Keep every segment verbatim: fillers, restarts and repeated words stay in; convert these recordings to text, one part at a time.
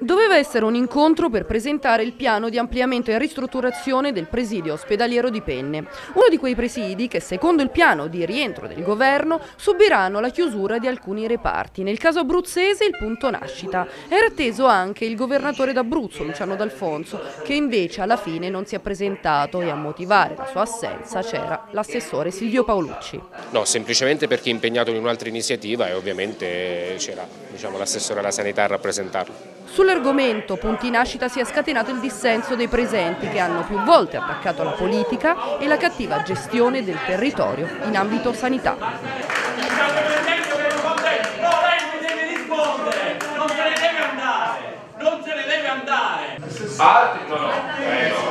Doveva essere un incontro per presentare il piano di ampliamento e ristrutturazione del presidio ospedaliero di Penne. Uno di quei presidi che, secondo il piano di rientro del governo, subiranno la chiusura di alcuni reparti. Nel caso abruzzese il punto nascita. Era atteso anche il governatore d'Abruzzo, Luciano D'Alfonso, che invece alla fine non si è presentato e a motivare la sua assenza c'era l'assessore Silvio Paolucci. No, semplicemente perché è impegnato in un'altra iniziativa e ovviamente c'era diciamo, l'assessore alla sanità a rappresentarlo. Sull'argomento punti nascita si è scatenato il dissenso dei presenti che hanno più volte attaccato la politica e la cattiva gestione del territorio in ambito sanità. Non se ne deve andare, non se ne deve andare. Altri? No, no, eh, no.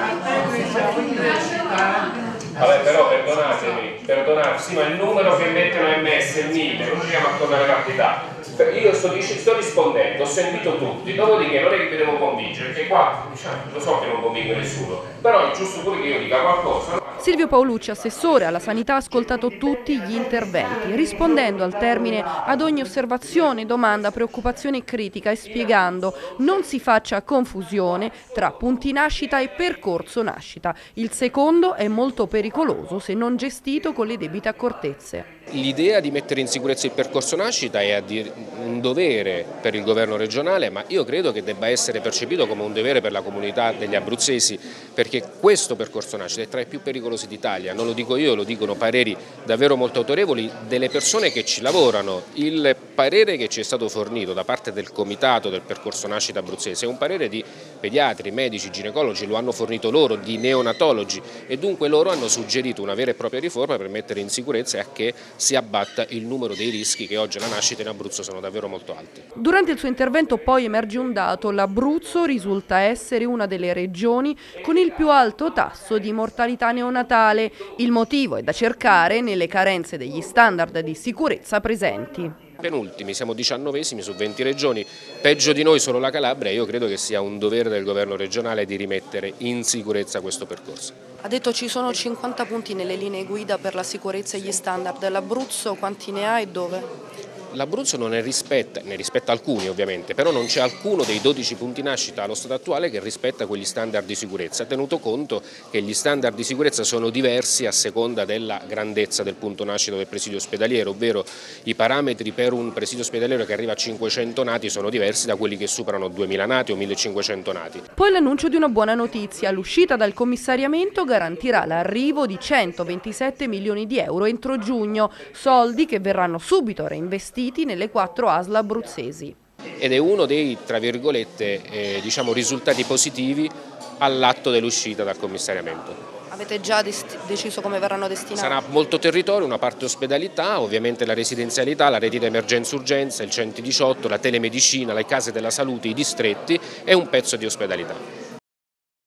Vabbè, però perdonatemi, perdonatemi, sì, ma il numero che mettono M S, il mille, non riusciamo a tornare la quantità. Io sto, sto rispondendo, ho sentito tutti, dopodiché non è che vi devo convincere, perché qua diciamo, lo so che non convinco nessuno, però è giusto pure che io dica qualcosa. Silvio Paolucci, assessore alla sanità, ha ascoltato tutti gli interventi, rispondendo al termine ad ogni osservazione, domanda, preoccupazione e critica e spiegando non si faccia confusione tra punti nascita e percorso nascita. Il secondo è molto pericoloso se non gestito con le debite accortezze. L'idea di mettere in sicurezza il percorso nascita è un dovere per il governo regionale, ma io credo che debba essere percepito come un dovere per la comunità degli abruzzesi, perché questo percorso nascita è tra i più pericolosi d'Italia. Non lo dico io, lo dicono pareri davvero molto autorevoli delle persone che ci lavorano. Il parere che ci è stato fornito da parte del comitato del percorso nascita abruzzese è un parere di pediatri, medici, ginecologi, lo hanno fornito loro, di neonatologi, e dunque loro hanno suggerito una vera e propria riforma per mettere in sicurezza e a che si abbatta il numero dei rischi che oggi alla nascita in Abruzzo sono davvero molto alti. Durante il suo intervento poi emerge un dato: l'Abruzzo risulta essere una delle regioni con il più alto tasso di mortalità neonatale. Il motivo è da cercare nelle carenze degli standard di sicurezza presenti. Penultimi, siamo diciannovesimi su venti regioni, peggio di noi solo la Calabria, e io credo che sia un dovere del governo regionale di rimettere in sicurezza questo percorso. Ha detto ci sono cinquanta punti nelle linee guida per la sicurezza e gli standard. L'Abruzzo quanti ne ha e dove? L'Abruzzo non ne rispetta, ne rispetta alcuni ovviamente, però non c'è alcuno dei dodici punti nascita allo stato attuale che rispetta quegli standard di sicurezza, tenuto conto che gli standard di sicurezza sono diversi a seconda della grandezza del punto nascita del presidio ospedaliero, ovvero i parametri per un presidio ospedaliero che arriva a cinquecento nati sono diversi da quelli che superano duemila nati o millecinquecento nati. Poi l'annuncio di una buona notizia: l'uscita dal commissariamento garantirà l'arrivo di centoventisette milioni di euro entro giugno, soldi che verranno subito reinvestiti nelle quattro A S L abruzzesi. Ed è uno dei, tra virgolette, eh, diciamo, risultati positivi all'atto dell'uscita dal commissariamento. Avete già deciso come verranno destinati? Sarà molto territorio, una parte ospedalità, ovviamente la residenzialità, la rete di emergenza-urgenza, il centodiciotto, la telemedicina, le case della salute, i distretti e un pezzo di ospedalità.